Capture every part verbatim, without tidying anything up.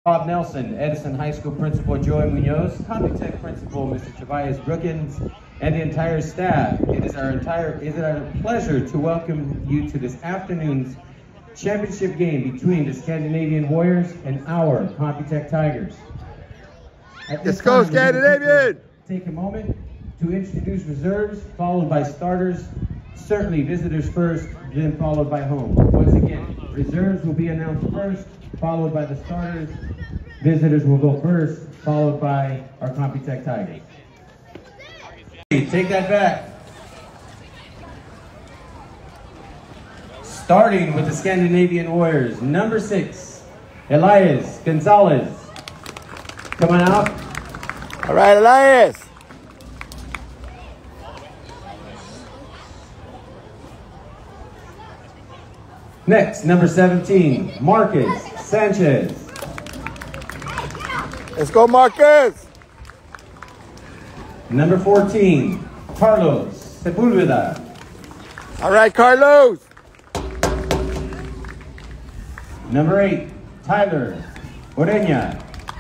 Bob Nelson, Edison High School Principal Joey Munoz, Computech Principal Mister Tobias Brookins, and the entire staff. It is our entire it is our pleasure to welcome you to this afternoon's championship game between the Scandinavian Warriors and our Computech Tigers. Let's go, Scandinavian! Take a moment to introduce reserves, followed by starters. Certainly visitors first, then followed by home. Once again, reserves will be announced first, followed by the starters. Visitors will go first, followed by our Computech Tigers. Take that back. Starting with the Scandinavian Warriors, number six, Elias Gonzalez. Come on out. All right, Elias. Next, number seventeen, Marcus Sanchez. Let's go, Marcus. Number fourteen, Carlos Sepulveda. All right, Carlos. Number eight, Tyler Orena.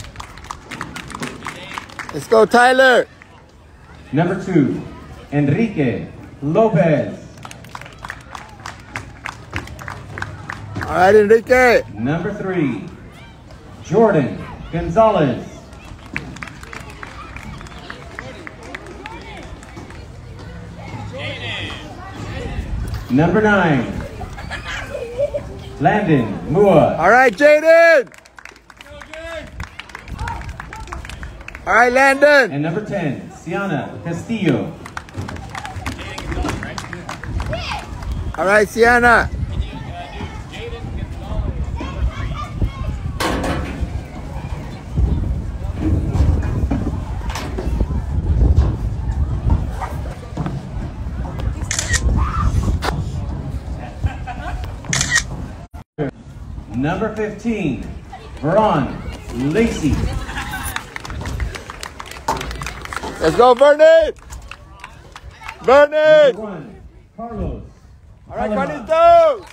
Let's go, Tyler. Number two, Enrique Lopez. All right, Enrique. Number three, Jordan Gonzalez. Number nine, Landon Mua. All right, Jaden. All right, Landon. And number ten, Sienna Castillo. All right, Sienna. Number fifteen, Veron Lacey. Let's go, Vernon. Vernon. Number one, Carlos. All right, Carlitos.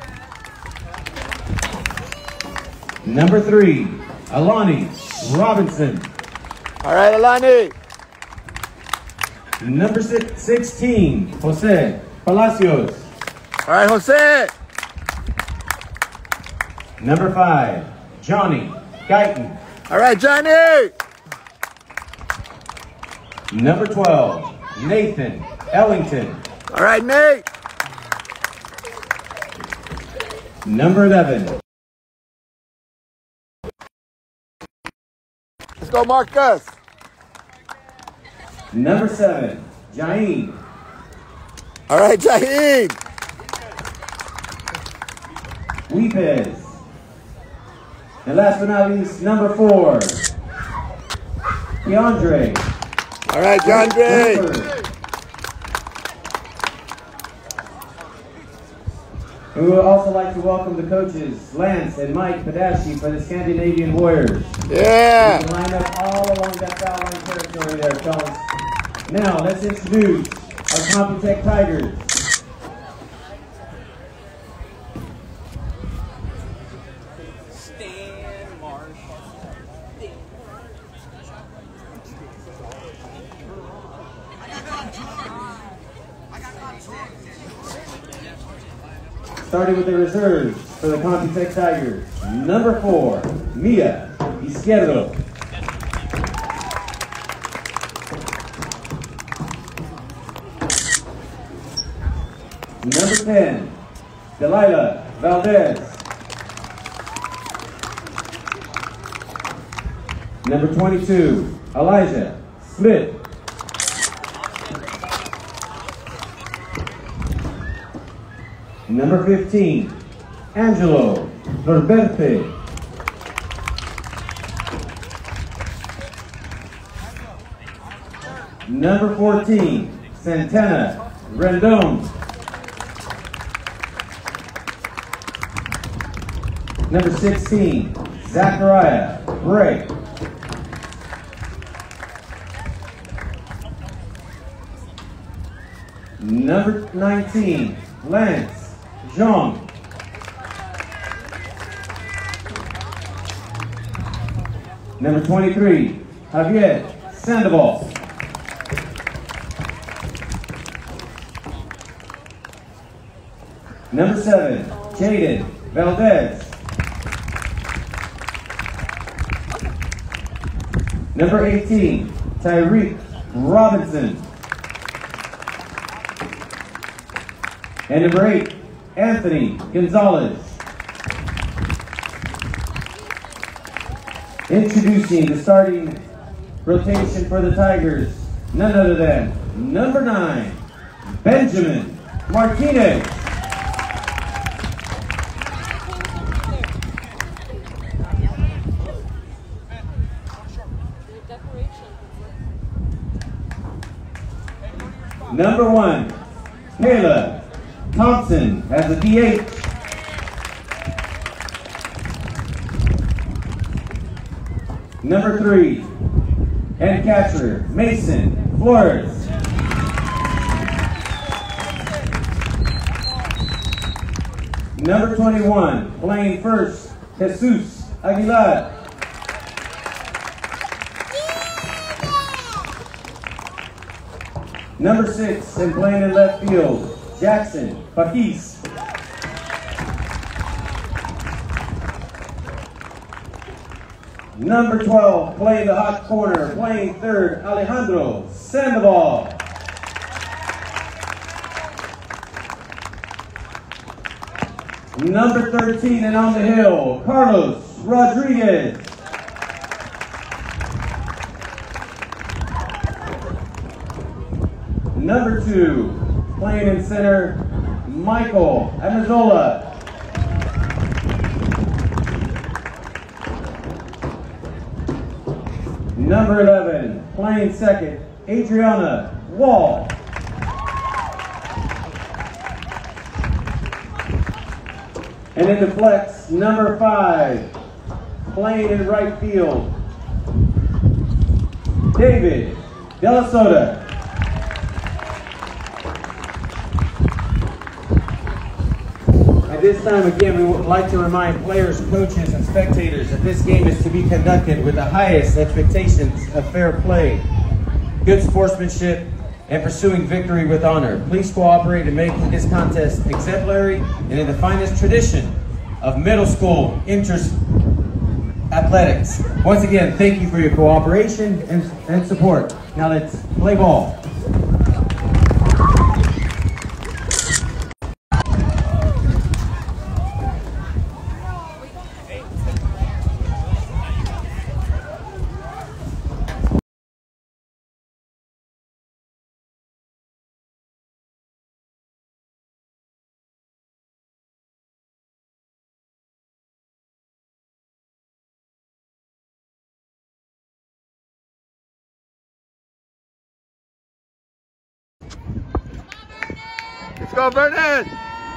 Number three, Alani Robinson. All right, Alani. Number six, sixteen, Jose Palacios. All right, Jose. Number five, Johnny Guyton. All right, Johnny. Number twelve, Nathan Ellington. All right, Nate. Number eleven, Let's go, Marcus. number seven, Jain. All right, Jahin. Weepez. And last but not least, number four, Keandre. All right, Keandre. We would also like to welcome the coaches, Lance and Mike Padashi, for the Scandinavian Warriors. Yeah. You can line up all along that foul line territory there, fellas. Now, let's introduce our Computech Tigers. Starting with the reserves for the Computech Tigers. Number four, Mia Izquierdo. Number ten, Delilah Valdez. Number twenty-two, Elijah Smith. Number fifteen, Angelo Norberte. Number fourteen, Santana Rendon. Number sixteen, Zachariah Bray. Number nineteen, Lance Jean. Number twenty-three, Javier Sandoval. Number seven, Jaden Valdez. Number eighteen, Tyreek Robinson. And number eight, Anthony Gonzalez. Introducing the starting rotation for the Tigers, none other than number nine, Benjamin Martinez. Number one, Kayla Thompson as a D H. Number three, and catcher, Mason Flores. Number twenty-one, playing first, Jesus Aguilar. Number six, and playing in left field, Jackson Paquis. Number twelve, playing the hot corner, playing third, Alejandro Sandoval. Number thirteen, and on the hill, Carlos Rodriguez. Number two, playing in center, Michael Amazola. Number eleven, playing second, Adriana Wall. And in the flex, number five, playing in right field, David Della Soda. At this time, again, we would like to remind players, coaches, and spectators that this game is to be conducted with the highest expectations of fair play, good sportsmanship, and pursuing victory with honor. Please cooperate in making this contest exemplary and in the finest tradition of middle school interest athletics. Once again, thank you for your cooperation and, and support. Now let's play ball. Let's go, Vernon!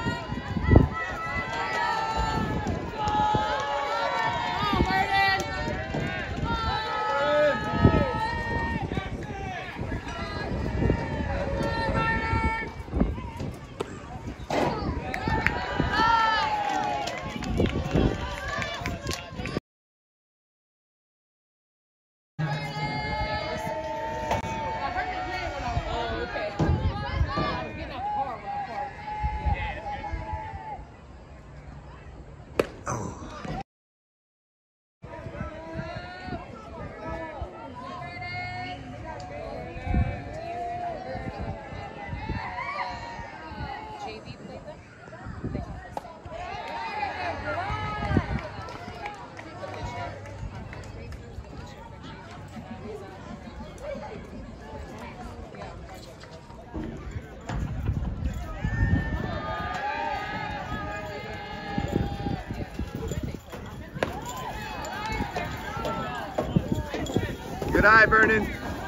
Good eye, Vernon.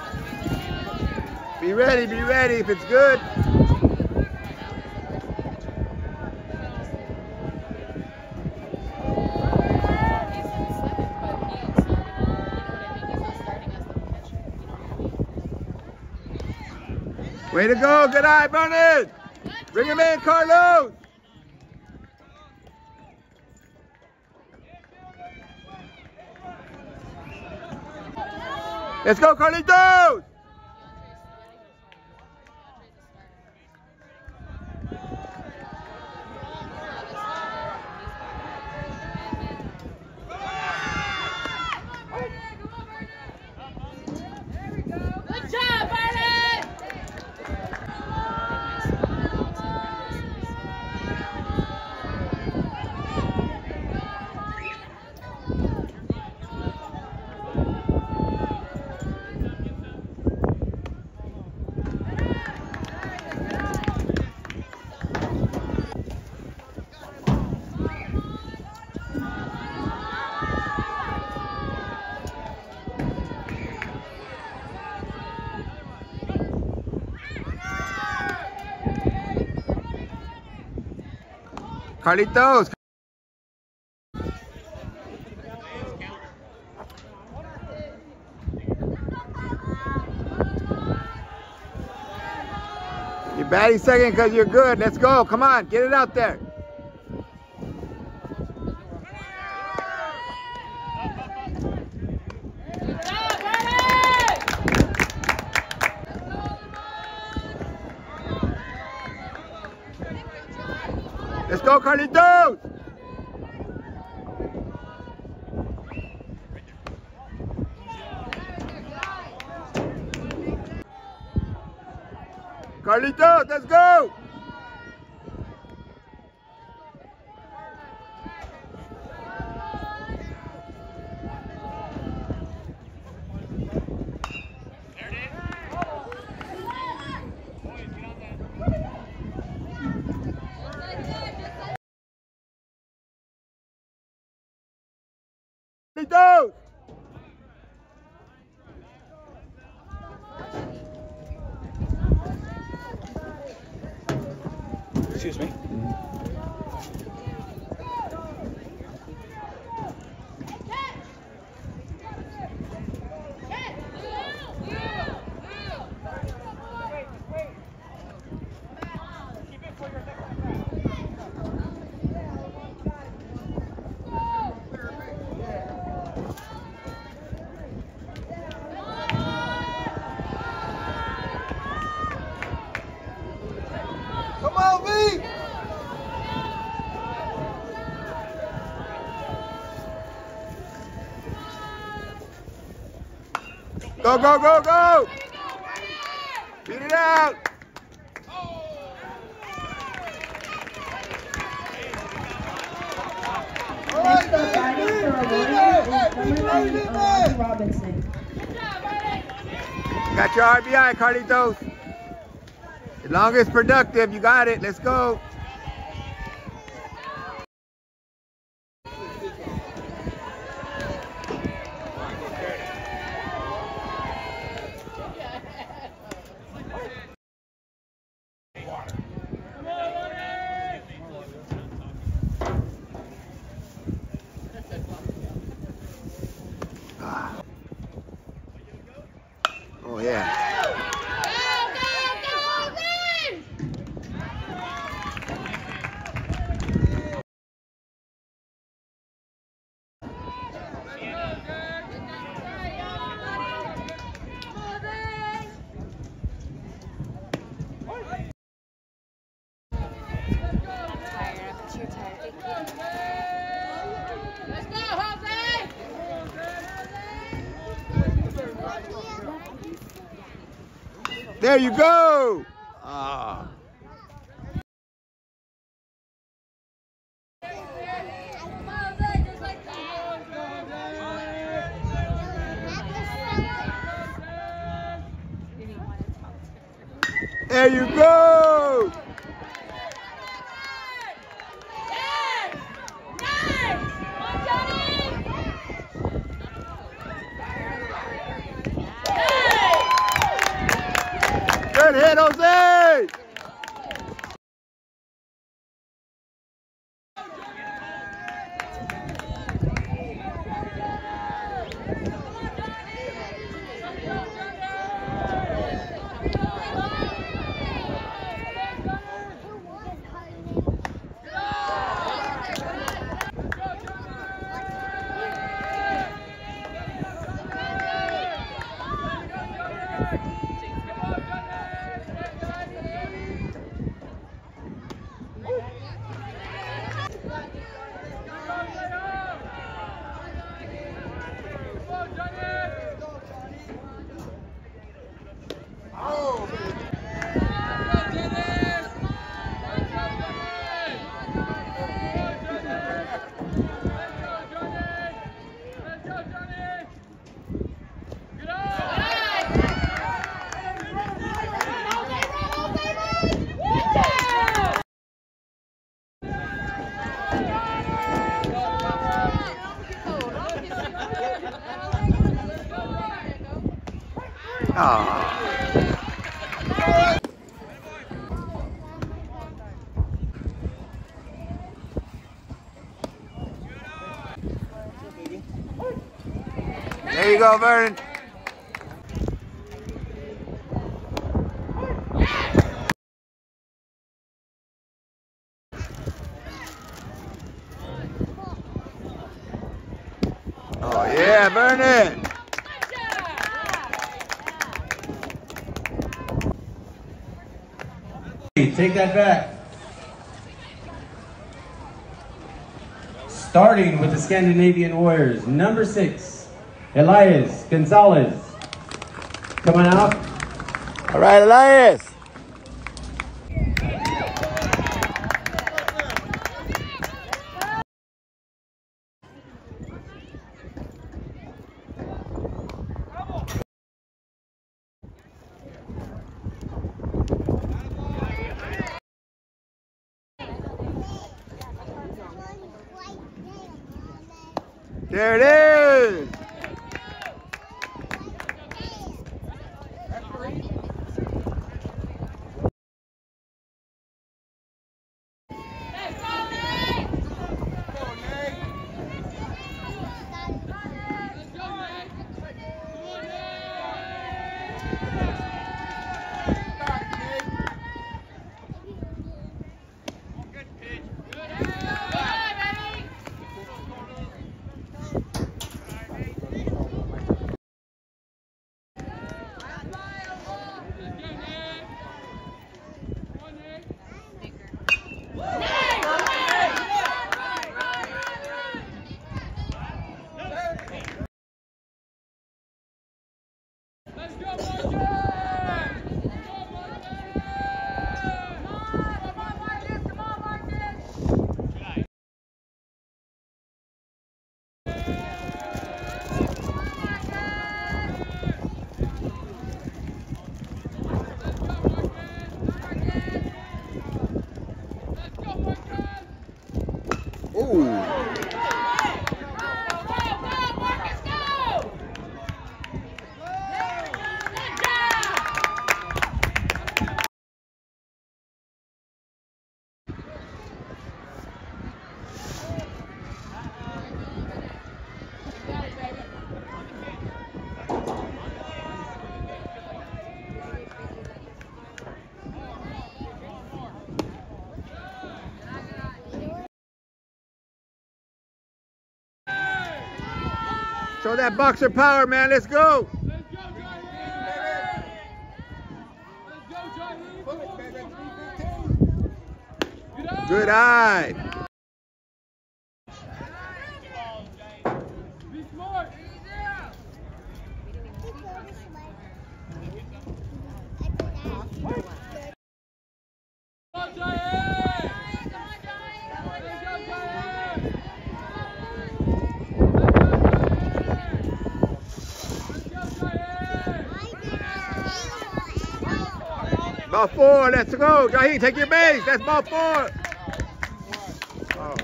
Be ready, be ready if it's good. Way to go, good eye, Vernon. Bring him in, Carlos. Let's go, Carlitos! Carlitos. You're batting second because you're good. Let's go. Come on. Get it out there. Let's go, Carlitos! Carlitos, let's go! Carlitos! Excuse me. Come on, V! Go, go, go, go! Beat it out! All right, man! Robinson. Got your R B I, Carlitos. As long as it's productive, you got it. Let's go. Oh, yeah. There you go. Ah. There you go. Good hit, Jose! There you go, Vernon. Oh yeah, Vernon. Take that back. Starting with the Scandinavian Warriors, number six, Elias Gonzalez. Come on out. All right, Elias. There it is. Show that boxer power, man. Let's go. Let's go, Johnny. Let's go, Johnny. Good eye. Be smart. Ball four, let's go. Jaheem, take your base. That's ball four. Oh.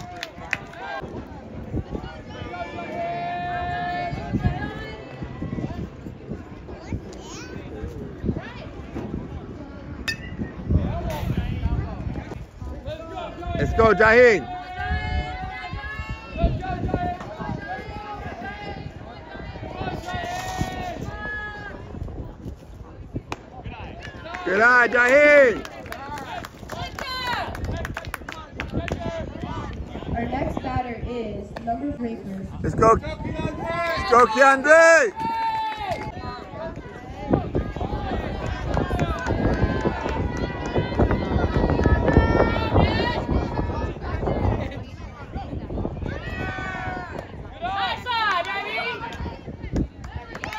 Let's go, Jaheem. Good eye, Jaheem. Our next batter is number three. Let's go. Let's go, Keandre.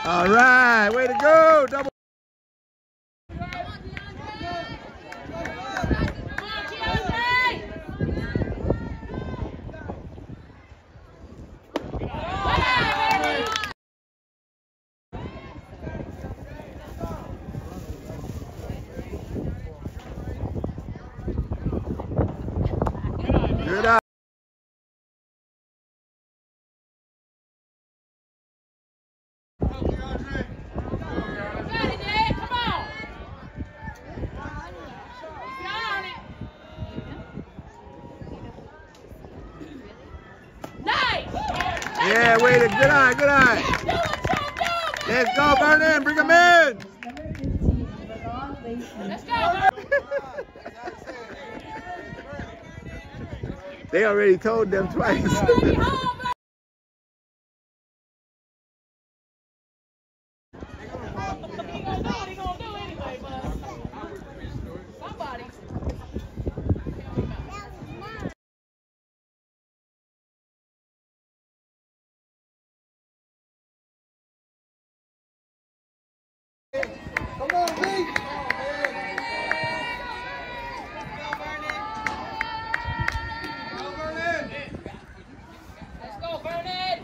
All right, way to go. Double. Good eye. Yeah, way to good eye, good eye. Let's go, Vernon. Bring him in. Let's go. They already told them twice. Come on, Pete. Let's go, Vernon.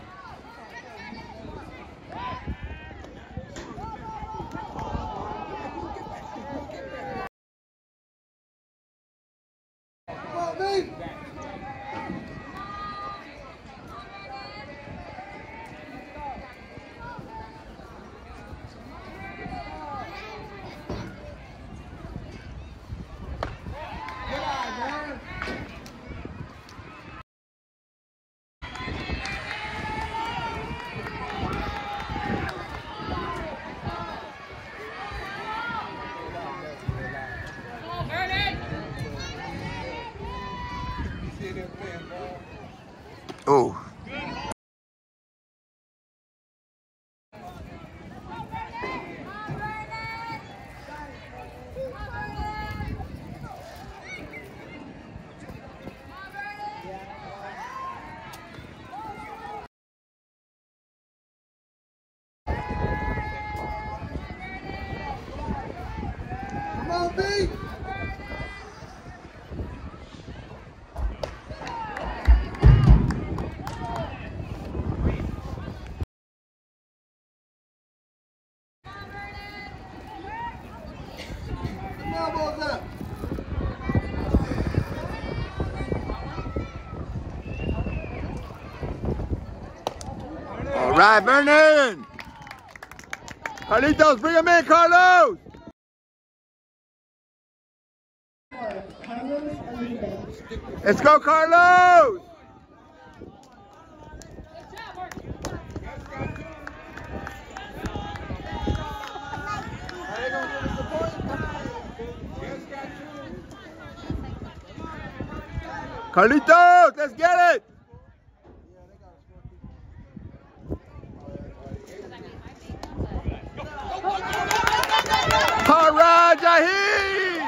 Come on, Pete. Oh. Come on, Pete. Elbows up. All right, Vernon. Carlitos, bring him in, Carlos. Let's go, Carlos. Carlitos, let's get it. All right, Jaheed.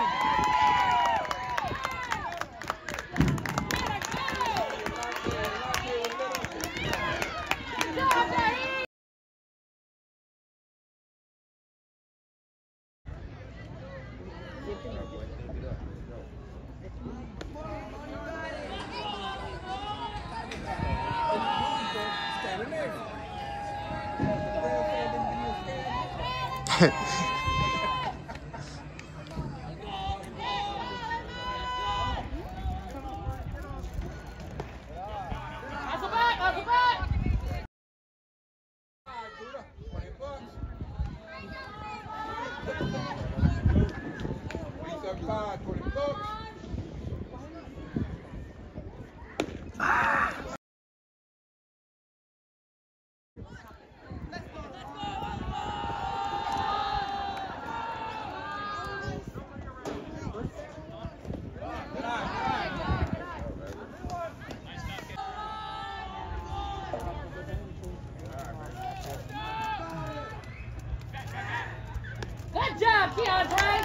Good job, Keandre.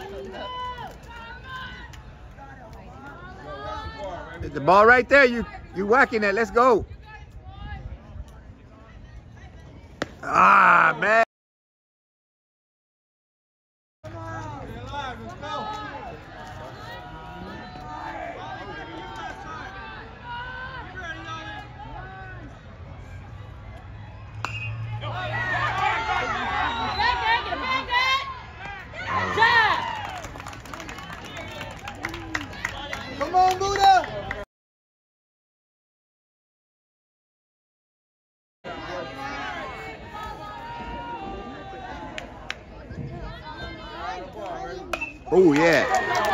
The ball right there, you You whacking it. Let's go. Ah, man. Come on, Buddha. Oh, yeah.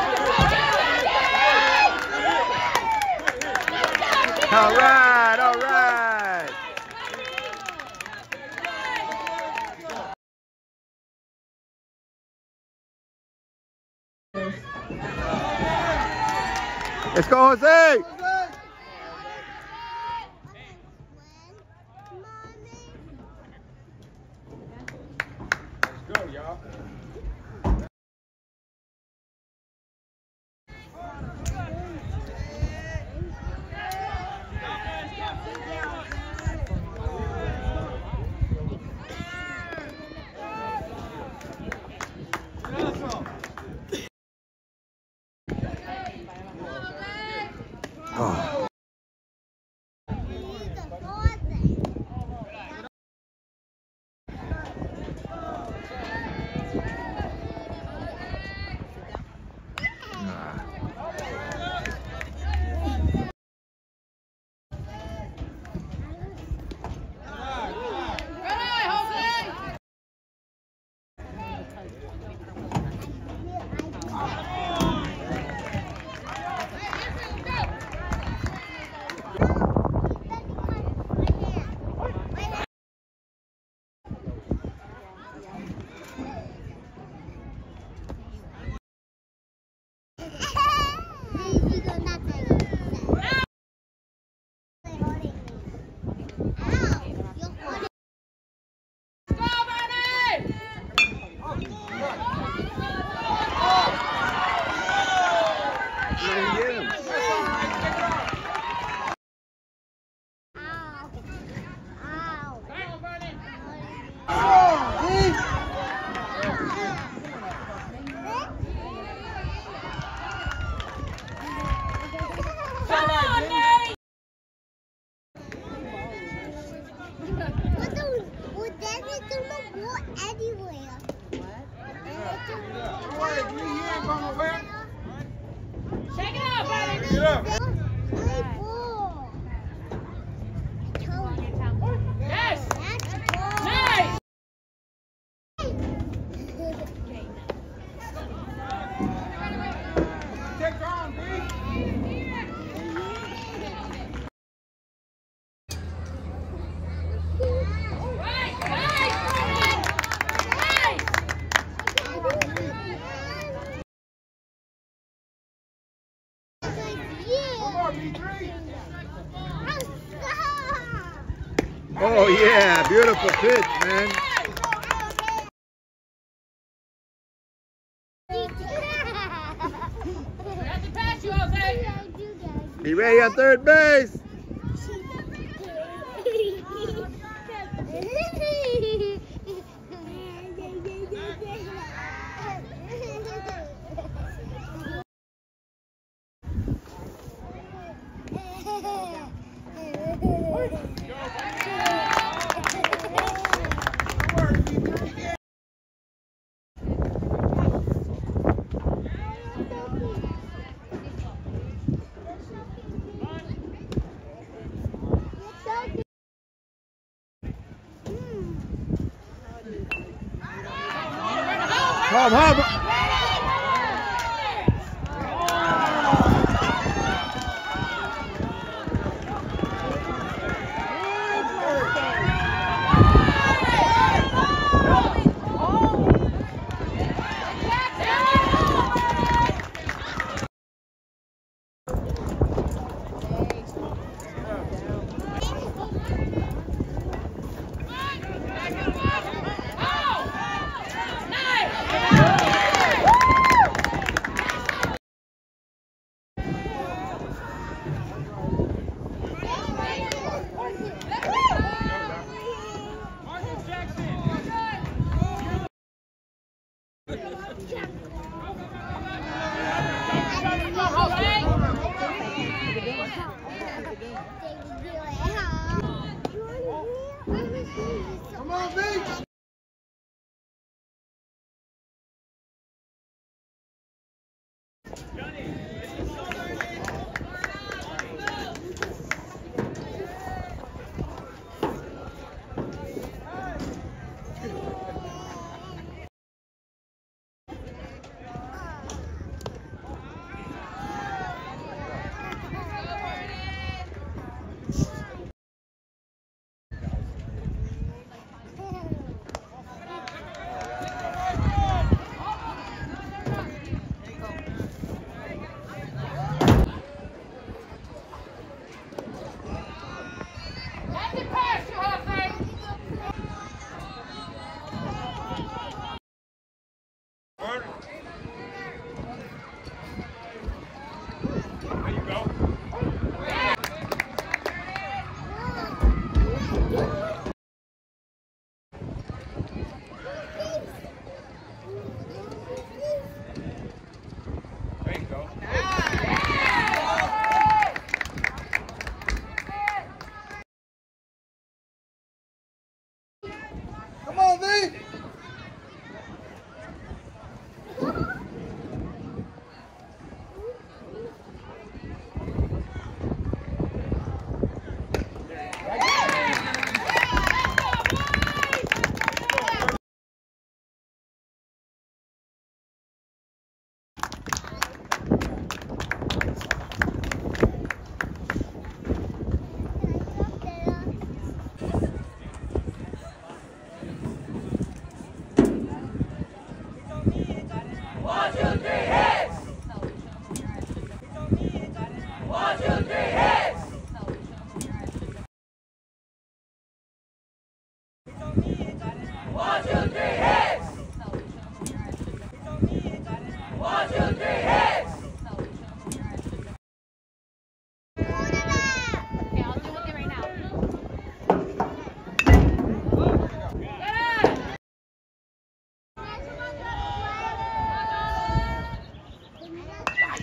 All right, all right. Let's go, Jose. Let's go, y'all. Oh. Get up. Yes. Nice. Take on, B. Oh yeah, beautiful pitch, man. That's the pass you, Jose. Be ready on third base. Home, home. Oh! Nice!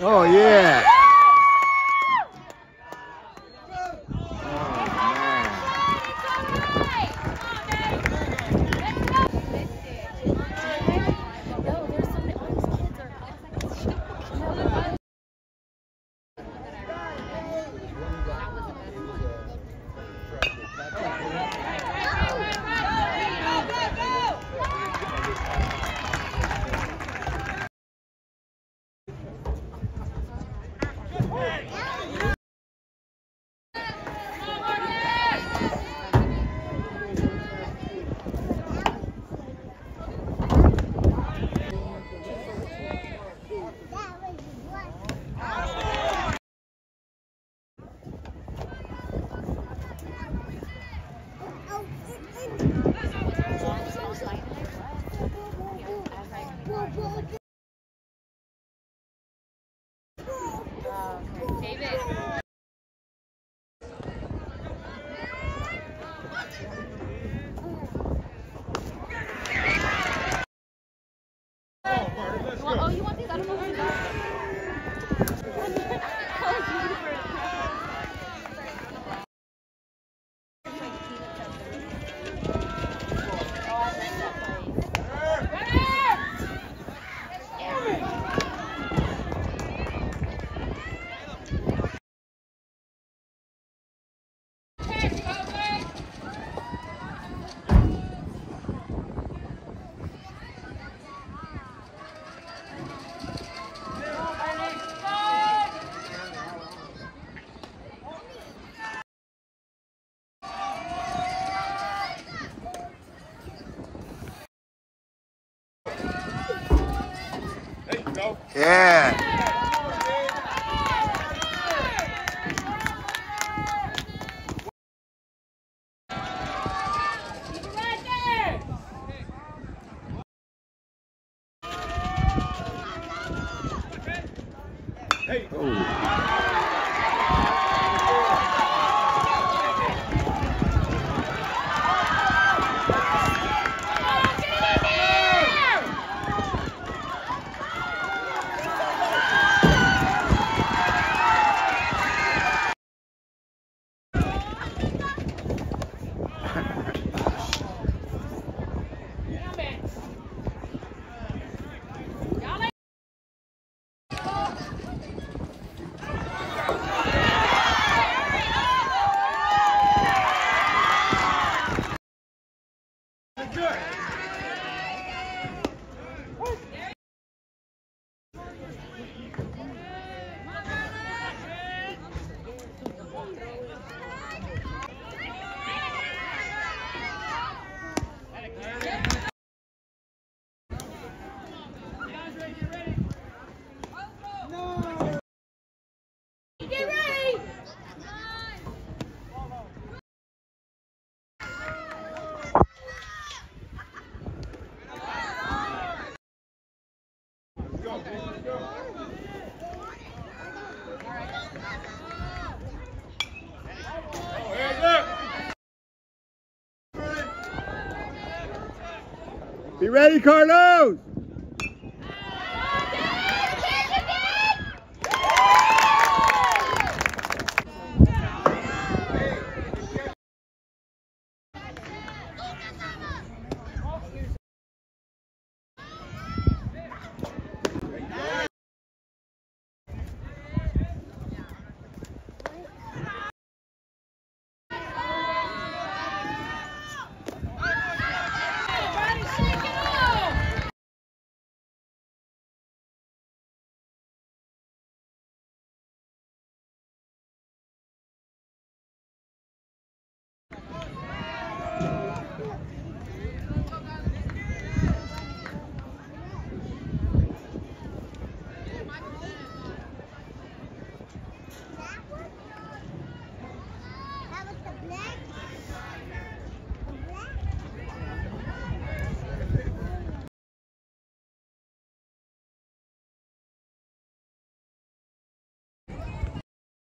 Oh, yeah. Oh, you want these? I don't know if you got Yeah. Hey. Oh. Be ready, Carlos!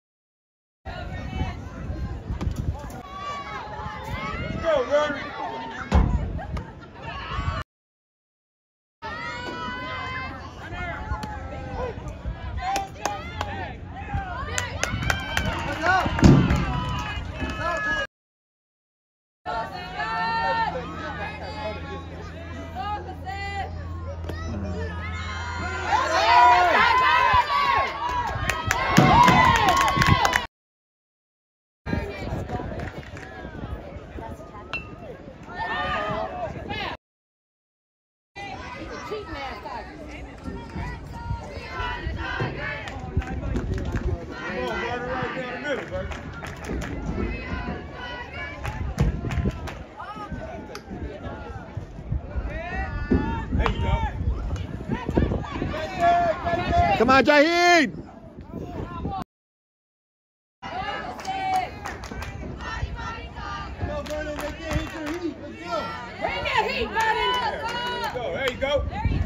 Go, Rory! Come on, Jaheed. Bring that heat, Vernon. There you go. There you go.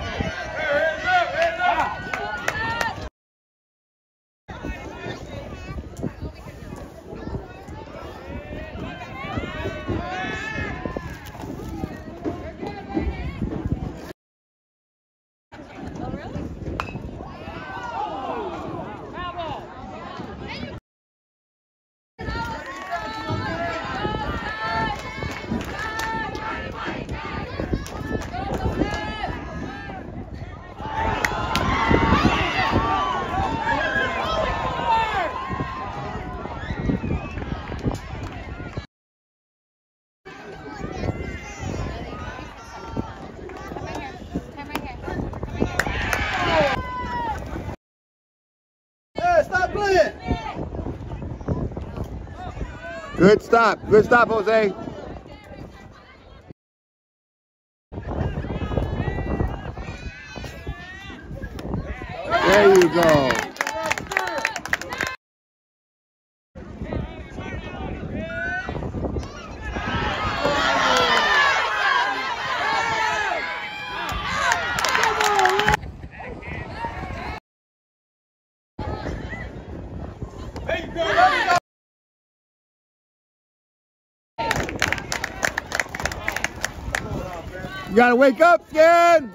Good stop. Good stop, Jose. There you go. You gotta wake up, Scan!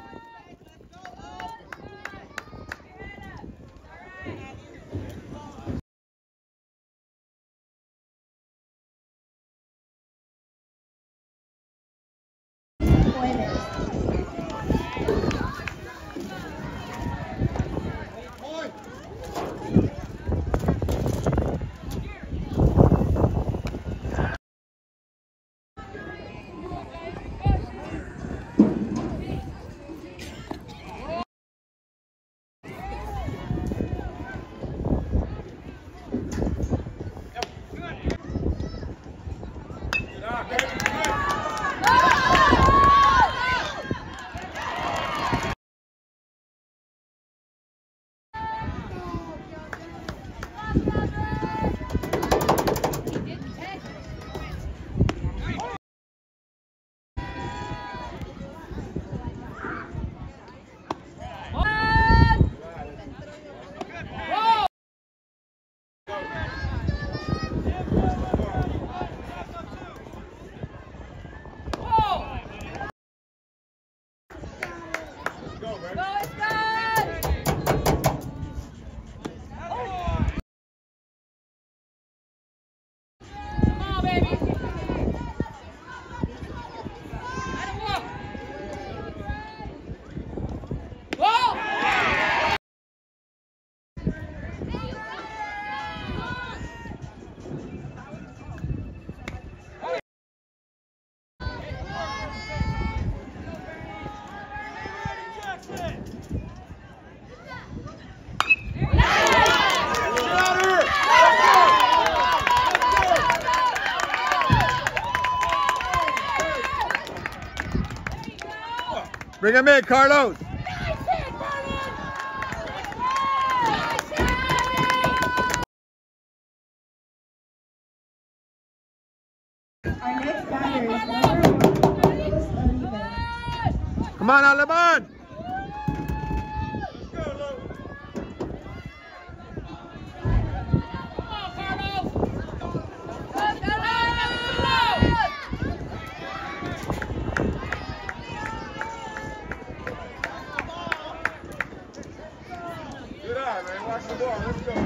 Bring him in, Carlos. Our next batter is number one, Carlos Oliva. Come on, Aleman. Good eye, man. Watch the ball. Let's go.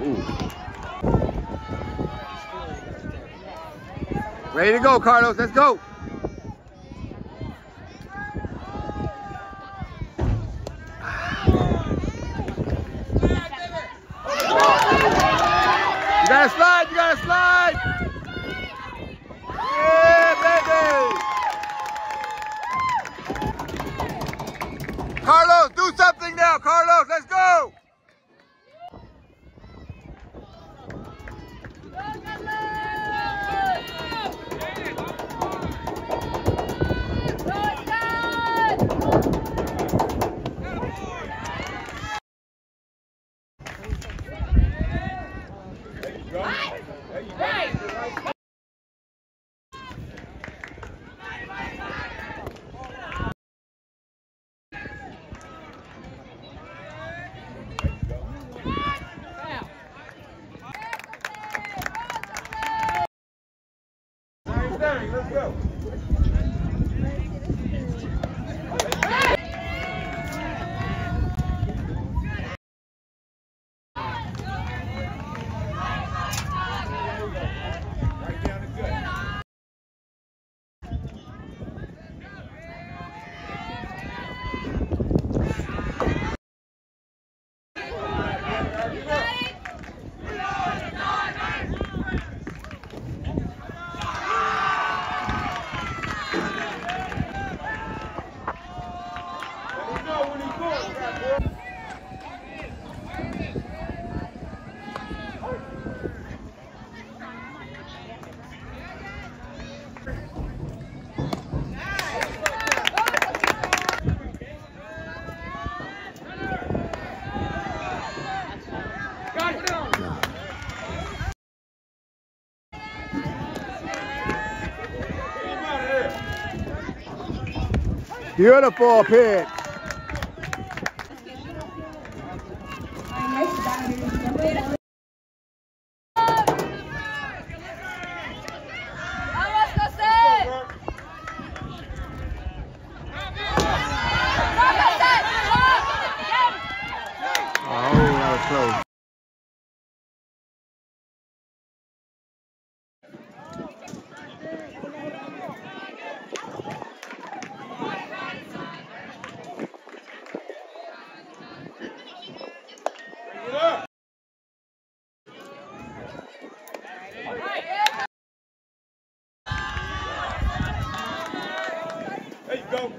Ooh. Ready to go, Carlos. Let's go. You gotta slide. You gotta slide. Yeah, baby. Carlos, do something now. Carlos, let's go. Let's go. Beautiful pitch. Our next batter is number one. Oh, that was close. There you go.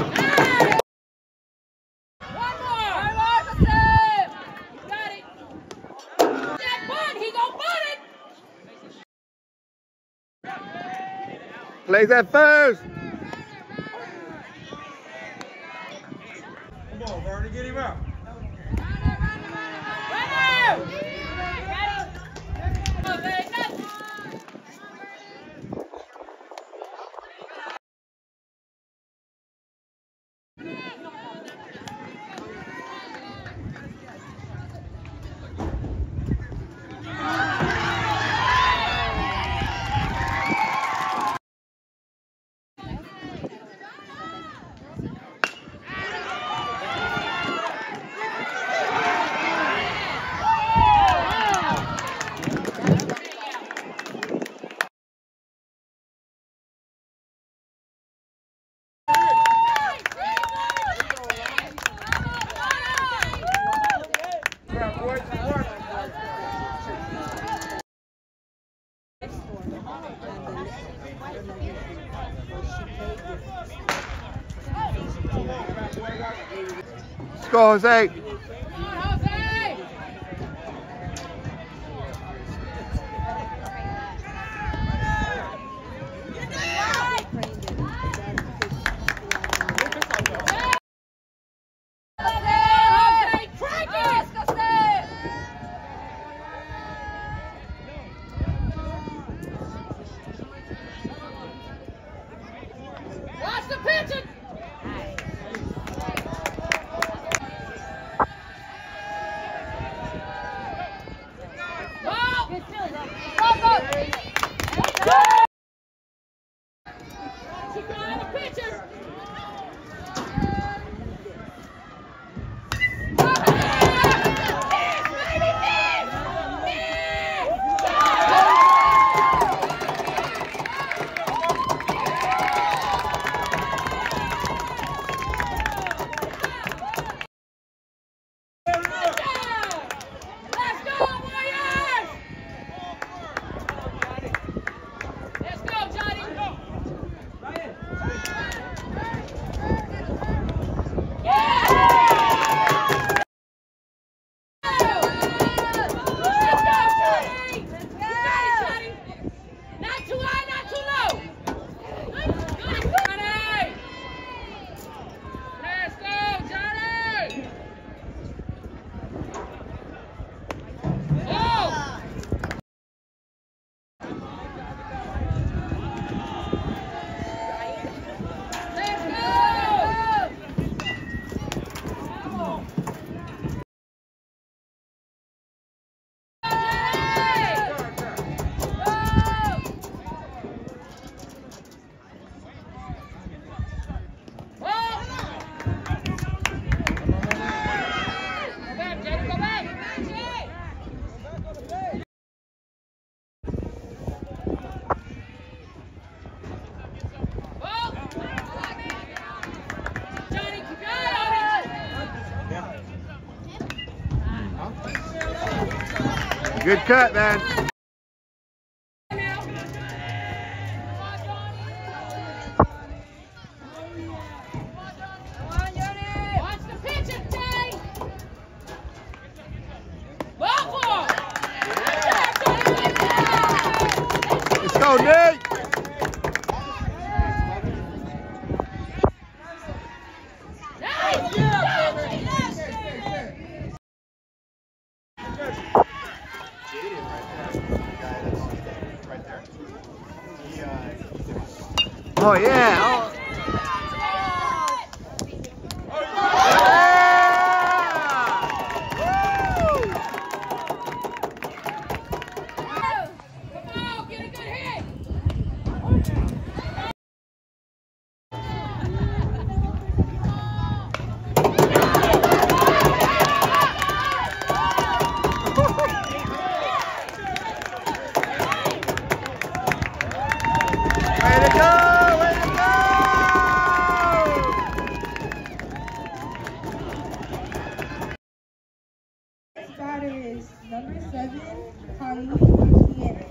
Plays at first. Come on, Vernon, get him out. Let's go, Jose. Good cut, man. Let's go, Nick. Oh yeah. Oh. Number seven, Connie Piano.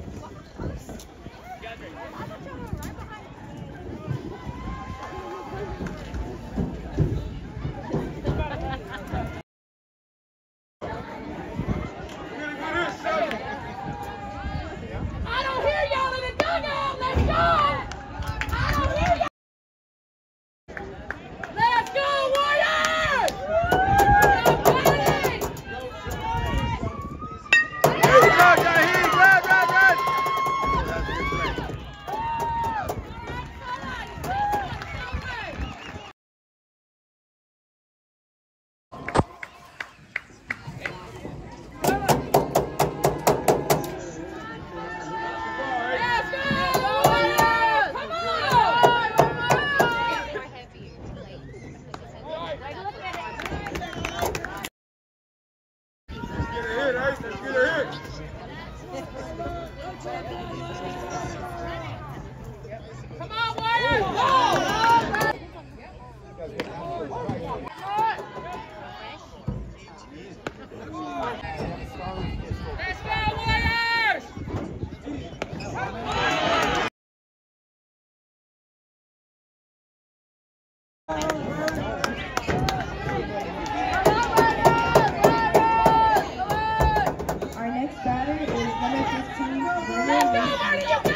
I don't hear y'all in the dugout. Let's go. I don't hear y'all. Let's go, Warriors! Our next batter is number fifteen, Vernon.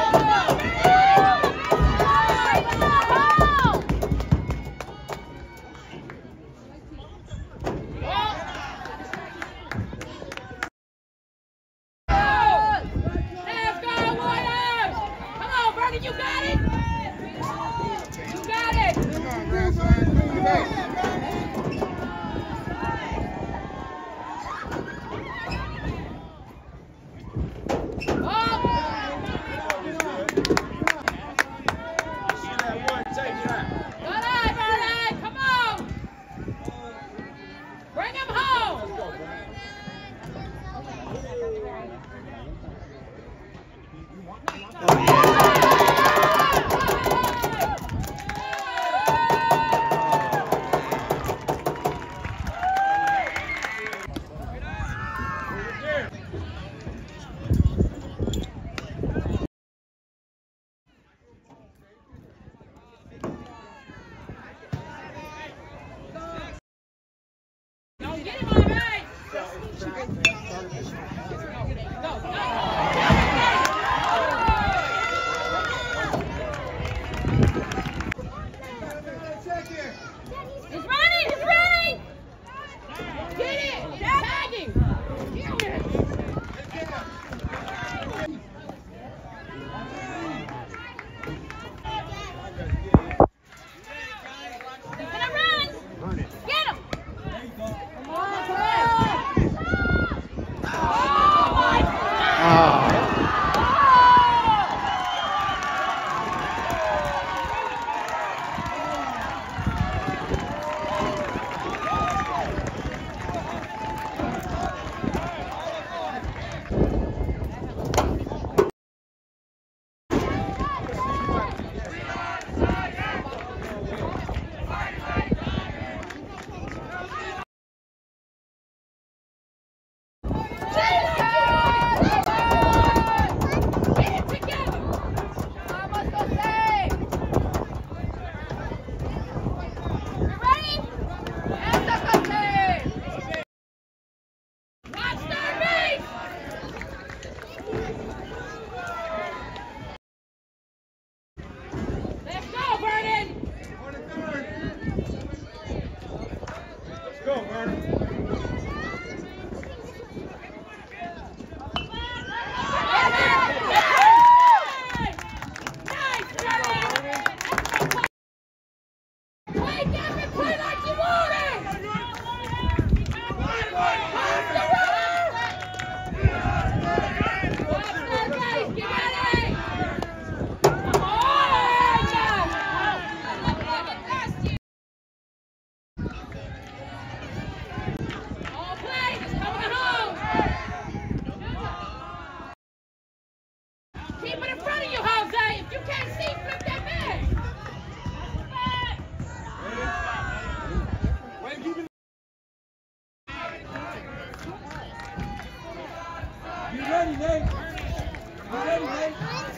You got it! You got it! Come on, grandson. Come on. Oh! ready, Nate. Get ready, Nate.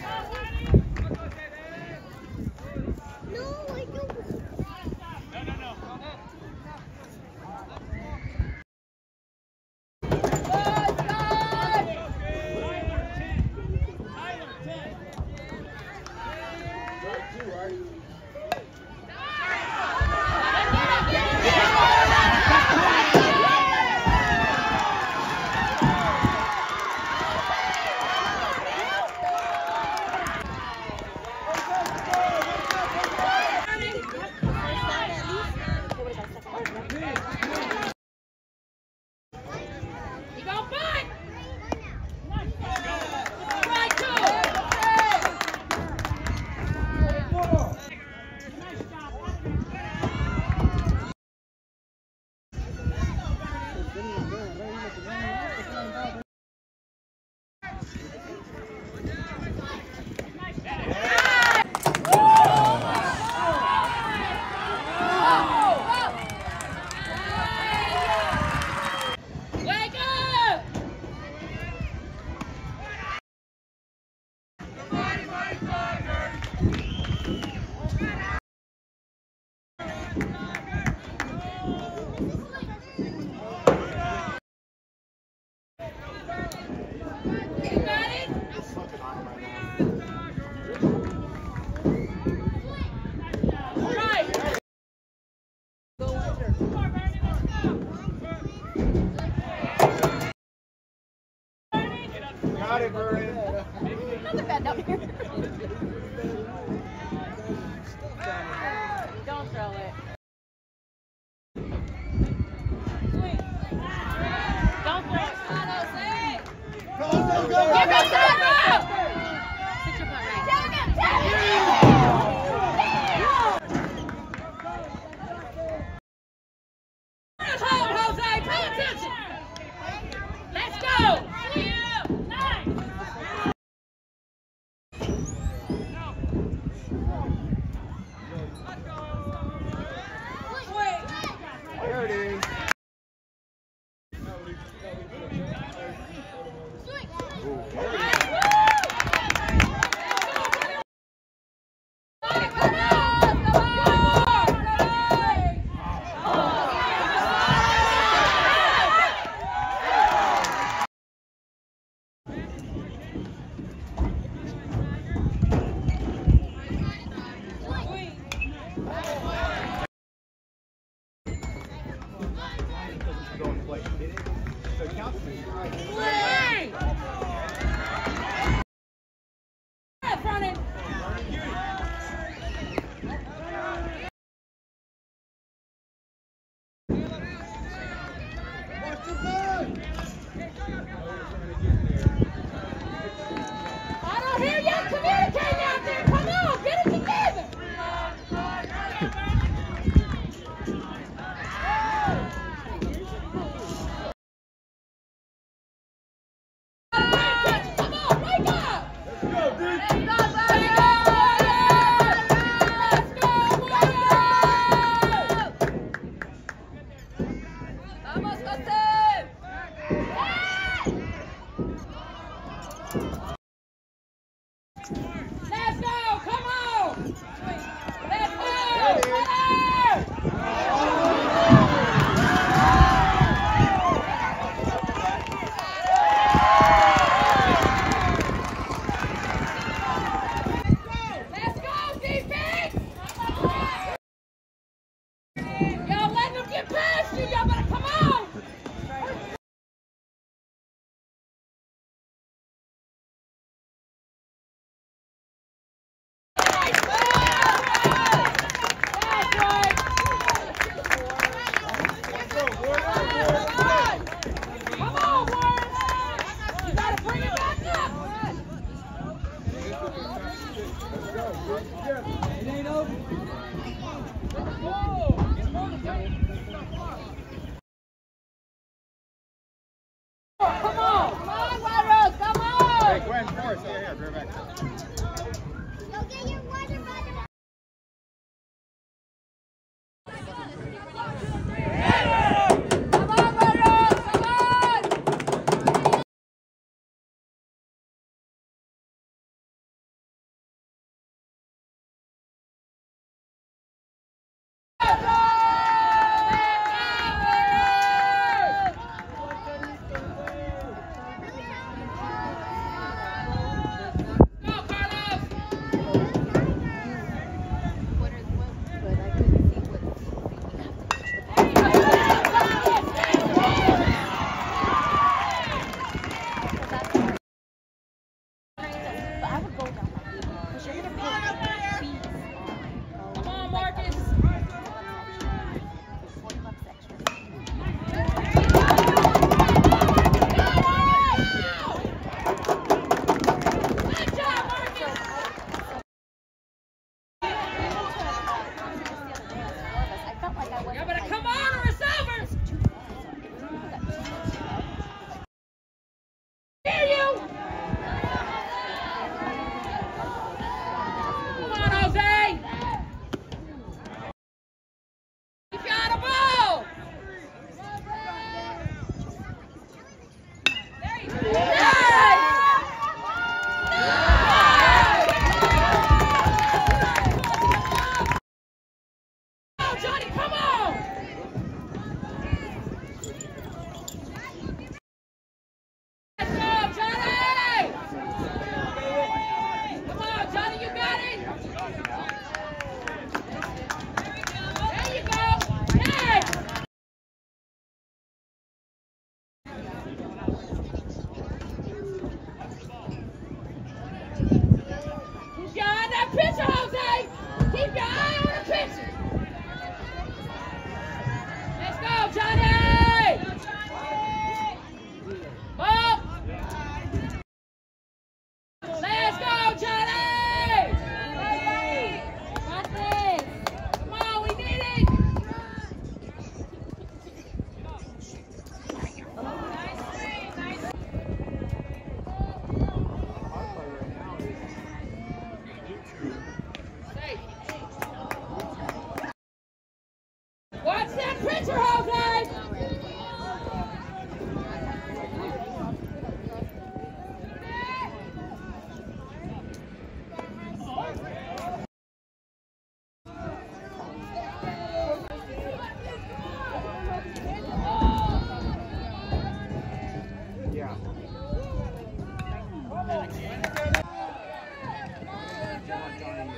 Got it, Vernon. Nothing bad down here. Don't throw it. Don't throw it. Go, go, go, go. Get back to the ball. Sit your butt right. Tag him, tag him. Hold, Jose. Pay attention. Let's go. Nice. There it is. Let's go! Come on! Let's go! Let's go, defense! Y'all letting them get past you. Y'all better come on! It ain't over. Come on! Come on, Rose! Come on! Hey, Gwen, Forrest, over here, right back.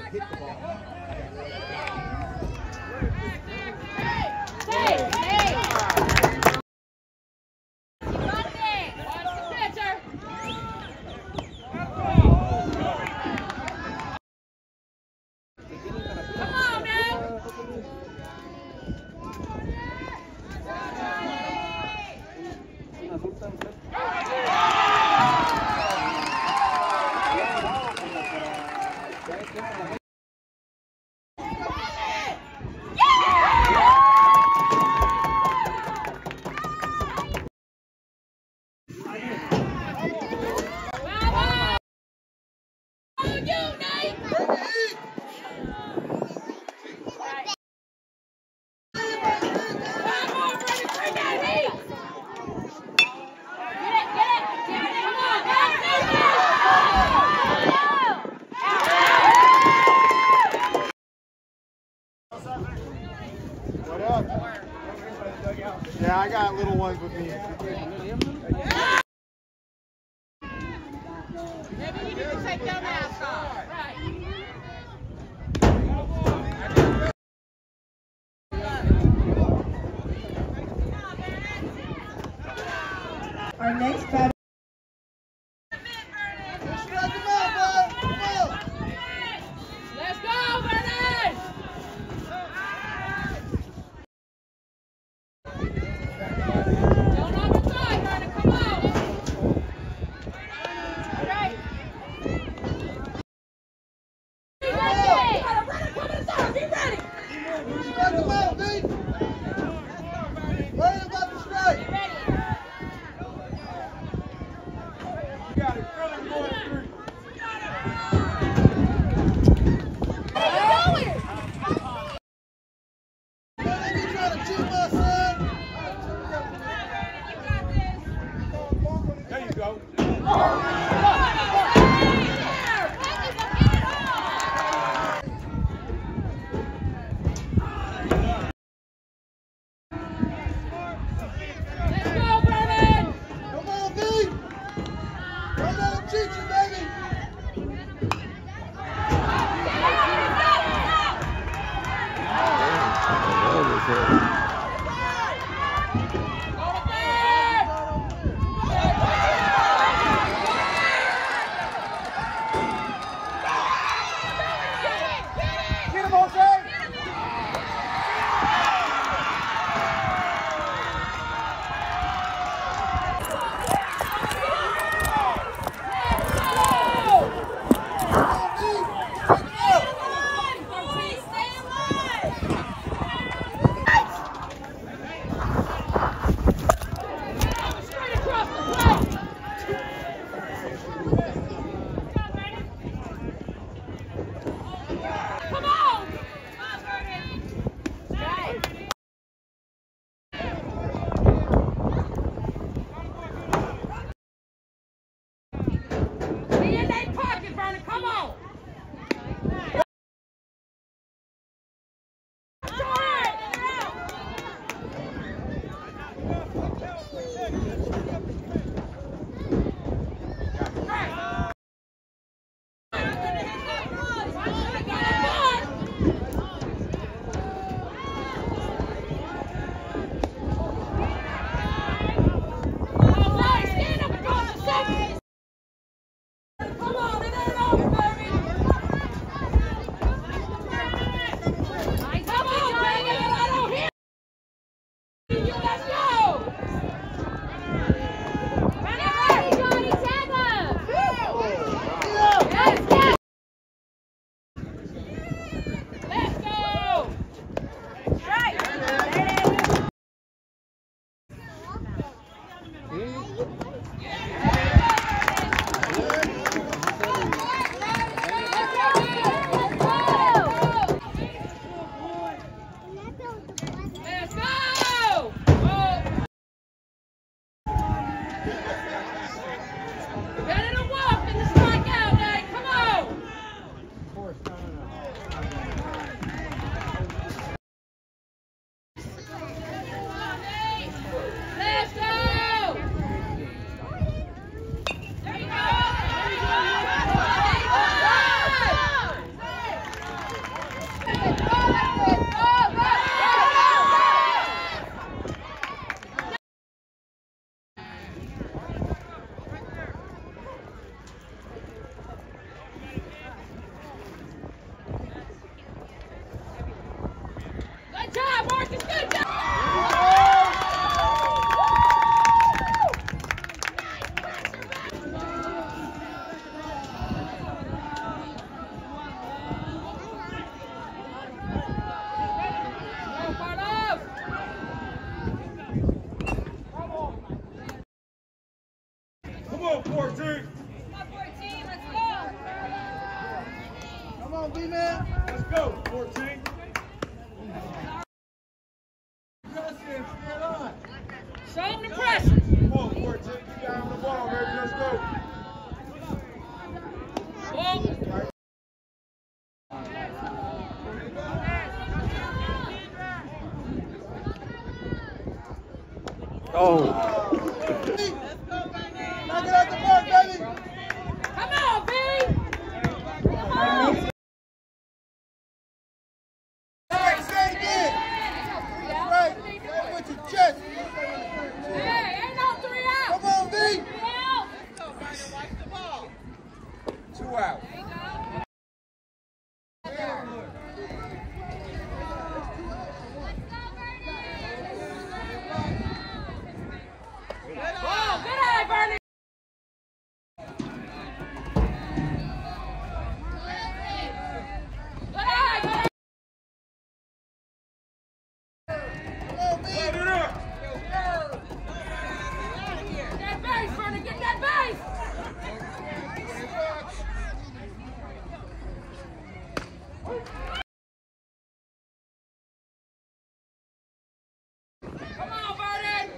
hit the ball. Hey, hey. Watch the pitcher. Come on now. What up? Yeah, I got little ones with me. Maybe you need to take your mask off. Right. Our next batter. Let's go, Vernon! Don't overtime, Vernon, come on! All right. Be ready! Vernon, come inside, be ready! Strike him out, B. Worry about the strike. Be ready! You got it. Really going through. They be trying to cheat my son. There you go. Let's go, Vernon! Come on, B. Don't let him cheat you, baby. Get him, Jose! Come on! Be in that pocket, Vernon, come on! Come on, it ain't over, baby! Come on, fourteen. Come on, fourteen, let's go. Come on, B-man. Let's go, fourteen. Show them the pressure. Come on, fourteen. Keep your eye on the ball, baby. Let's go. Oh. Knock it out the park, baby. Come on, B. Come on. Hey, say it again. That's right. Say it with your chest. Hey, ain't no three out. Come on, B. Three out. Two out. Oh, good eye, Bernie. Good eye, good eye. Come on, B. Put it up. Get that base, Bernie, get that base. Come on, Bernie.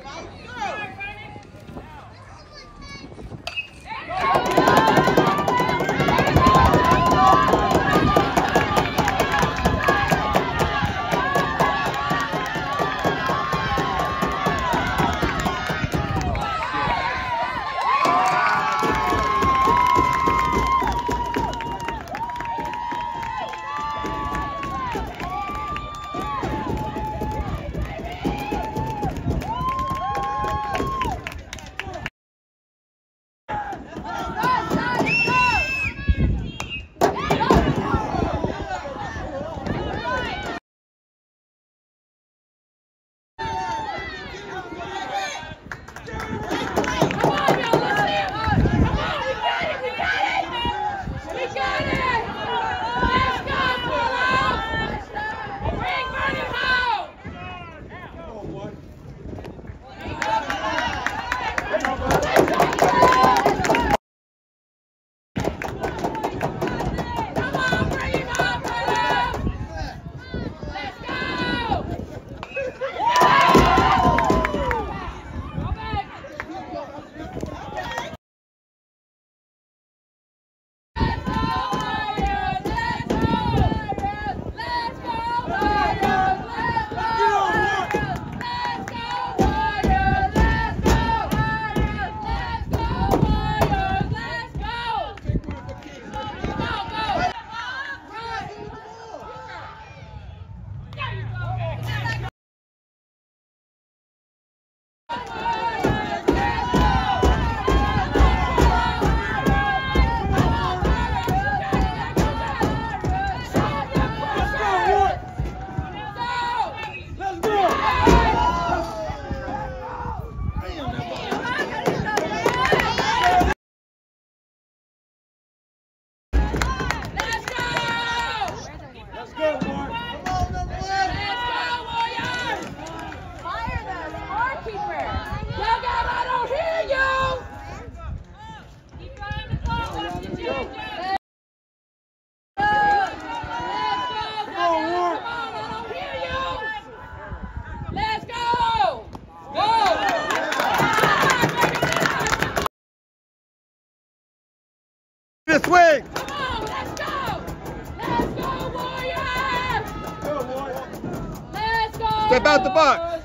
This way. Come on, let's go! Let's go, Warriors! Go, Warriors. Let's go! Step out the box.